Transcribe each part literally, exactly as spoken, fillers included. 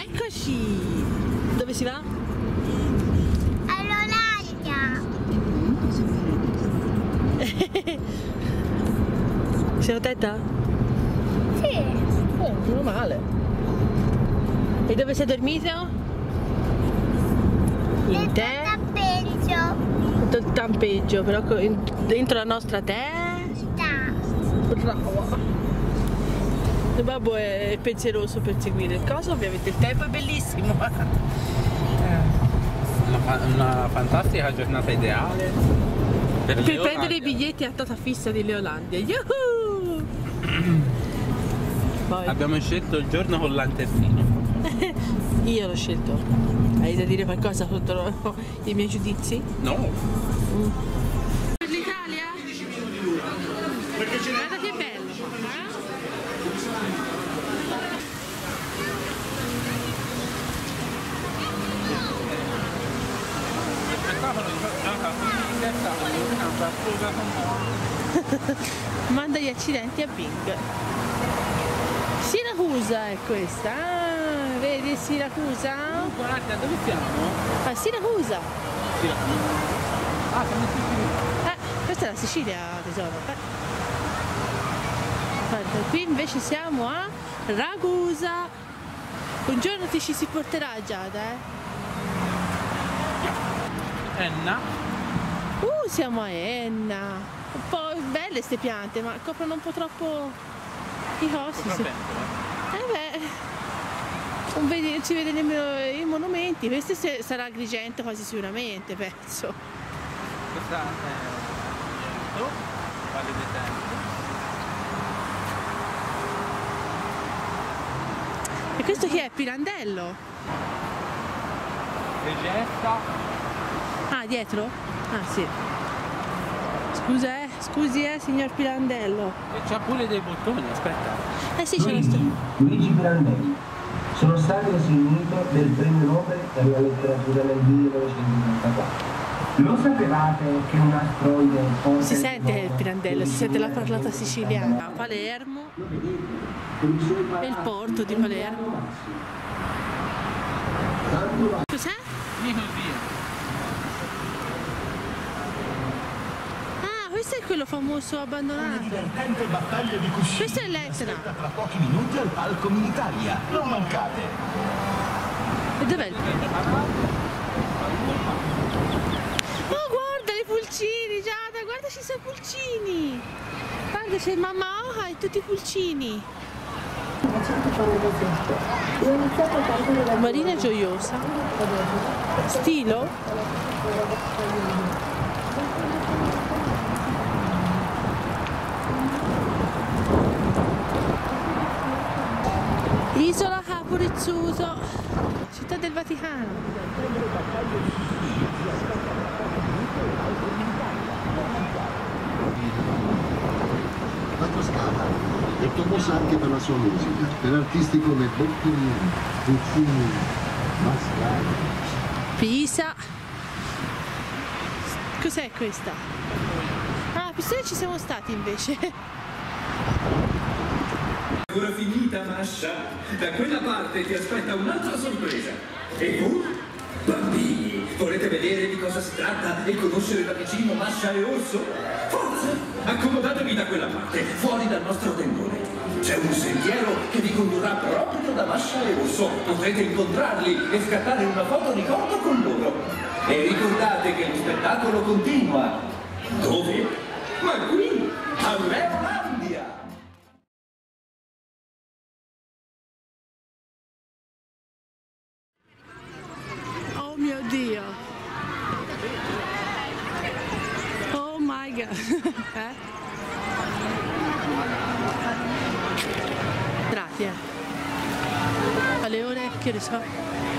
Eccoci! Dove si va? All'Olanda! Sei contenta? Sì! Oh, meno male! E dove sei dormito? In te? Campeggio! Il campeggio, però dentro la nostra testa. Brava! Il babbo è pensieroso per seguire il coso, ovviamente il tempo è bellissimo. Una, una fantastica giornata ideale per, per prendere i biglietti a data fissa di Leolandia. Yuhu! Poi. Abbiamo scelto il giorno con l'anterfino. Io l'ho scelto. Hai da dire qualcosa contro i miei giudizi? No. Mm. Per l'Italia? Guarda che bello! Manda gli accidenti a Bing. Siracusa è questa, ah, vedi Siracusa? Guarda, dove siamo? Ah, Siracusa. Siracusa. Ah, siamo in Sicilia. Eh, questa è la Sicilia, tesoro. Eh. Guarda, qui invece siamo a Ragusa. Un giorno ti ci si porterà, Giada, eh? Enna. Uh, siamo a Enna. Un po' belle ste piante, ma coprono un po' troppo i costi. Sì. Eh beh, non, vedi, non ci vede nemmeno i monumenti. Questo sarà Agrigento quasi sicuramente, penso. Questa è oh, Valle dei Tempi. E questo chi è? Pirandello? Regetta. Ah, dietro? Ah, sì. Scusa, eh, scusi, eh, signor Pirandello. E c'ha pure dei bottoni, aspetta. Eh sì, c'è lo Luigi, stesso. Luigi Pirandelli. Sono stato insignito del premio Nobel per la letteratura nel millenovecentonovantaquattro. Lo sapevate che un asteroide porta Si sente il Pirandello, si sente la parlata siciliana. Palermo e il porto di Palermo. Cos'è? Nicosia. Ah, questo è quello famoso abbandonato. Divertente battaglia di cuscini. Questo è l'Etna. Tra pochi minuti al palco Militaria. Non mancate. E dov'è il Oh, guarda i pulcini, Giada, guarda ci sono i pulcini. Guarda c'è mamma Oha e tutti i pulcini. Marina gioiosa. Stilo. Isola Capo Rizzuto, città del Vaticano. La Toscana è famosa anche per la sua musica, per artisti come Bocchini, Puccini, Mascari. Pisa. Cos'è questa? Ah, Pistoia ci siamo stati invece. Ancora finita, Masha? Da quella parte ti aspetta un'altra sorpresa. E voi, bambini, volete vedere di cosa si tratta e conoscere da vicino Masha e Orso? Forza, accomodatevi da quella parte, fuori dal nostro tendone. C'è un sentiero che vi condurrà proprio da Masha e Orso. Potrete incontrarli e scattare una foto ricordo con loro. E ricordate che lo spettacolo continua. Dove? Ma qui, a Leolandia! Oh mio Dio! Oh my god! eh? Grazie. A Leone, che ne so?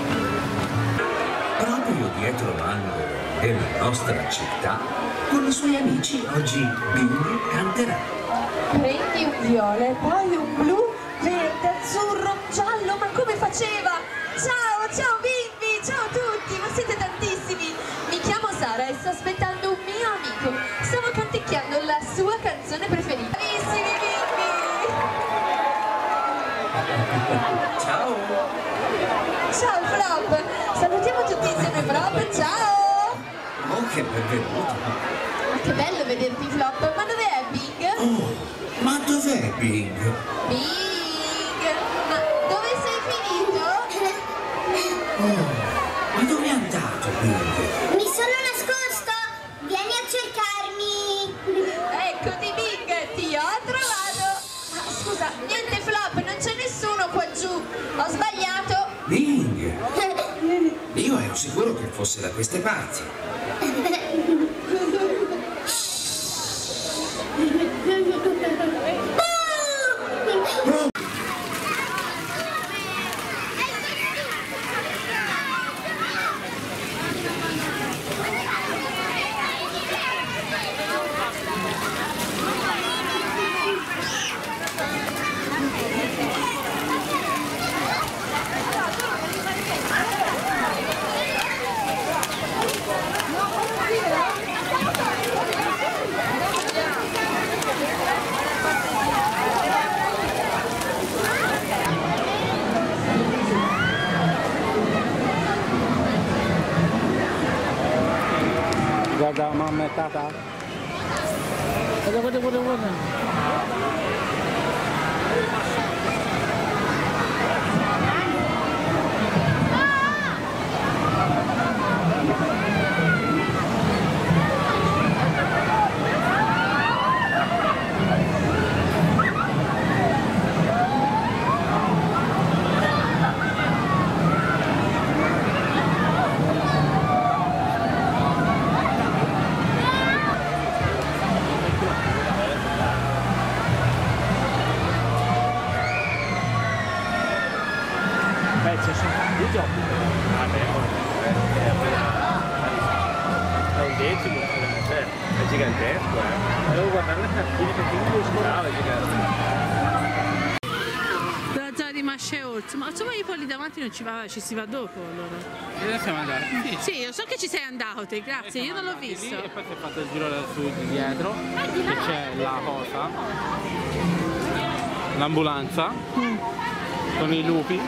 Proprio dietro l'angolo della nostra città, con i suoi amici oggi Bing canterà. Prendi un viola, poi un blu, verde, azzurro, giallo, ma come faceva? Ciao, ciao bimbi, ciao a tutti, ma siete tantissimi. Mi chiamo Sara e sto aspettando un mio amico. Stavo canticchiando la sua canzone preferita. Bravissimi bimbi! Ciao! benvenuto. Ma che bello vederti, Flop. Ma dov'è Bing? Oh, ma dov'è Bing? Bing! Ma dove sei finito? Oh, ma dove è andato Bing? Mi sono nascosto. Vieni a cercarmi. Eccoti Bing, ti ho trovato. Ma scusa, niente Flop, non c'è nessuno qua giù. Ho sbagliato. Bing! Io ero sicuro che fosse da queste parti. Guarda mamma e tata. Guarda, guarda, guarda, guarda. Beh, c'è sempre un video. Vabbè, è un decimo, cioè, è gigantesco, eh. Devo guardare le cartine perché non lo scoravo, è gigante. Dalla zona di Mascia e Orso, ma insomma io poi lì davanti non ci va, ci si va dopo allora. Dove siamo andati? Sì. Sì, io so che ci sei andato, te, grazie, io non l'ho visto. Lì, e poi si è fatto il giro su di dietro, che c'è la cosa, l'ambulanza, mm. con i lupi.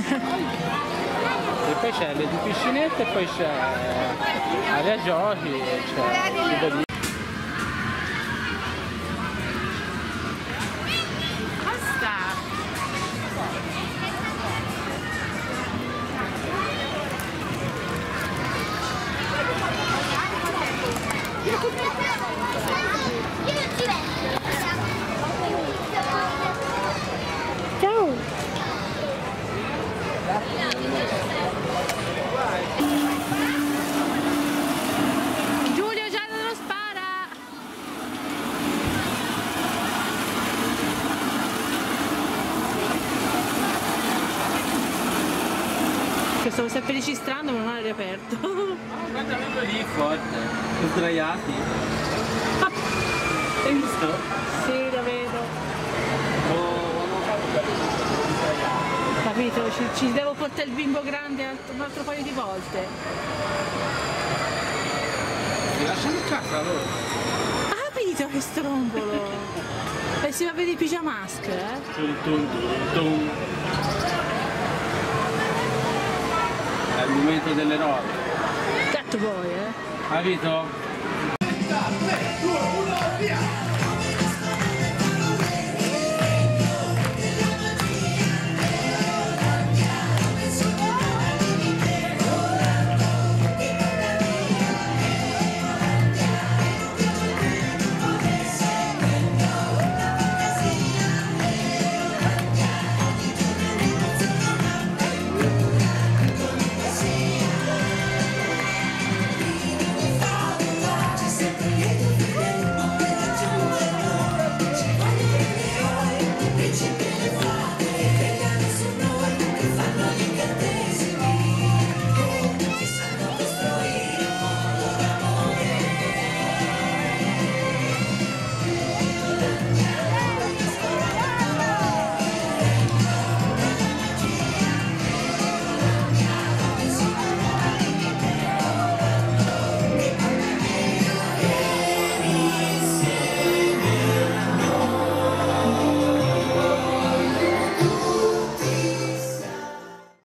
E poi c'è le due piscinette e poi c'è area giochi e c'è Giulio Gianni non spara! Che stavo sempre registrando ma non l'hai riaperto. Guarda quello lì forte, sdraiati. Ah, hai visto? Sì, lo vedo. Oh, non fa Capito? Ci, ci devo portare il bimbo grande un altro paio di volte. Ti lasciano in casa loro. Ha capito che strombolo? E si va a vedere i pigiamask, eh? Tum, tum, tum, tum. È il momento delle robe. Gatto boy, eh? Capito? tre, due, uno, via!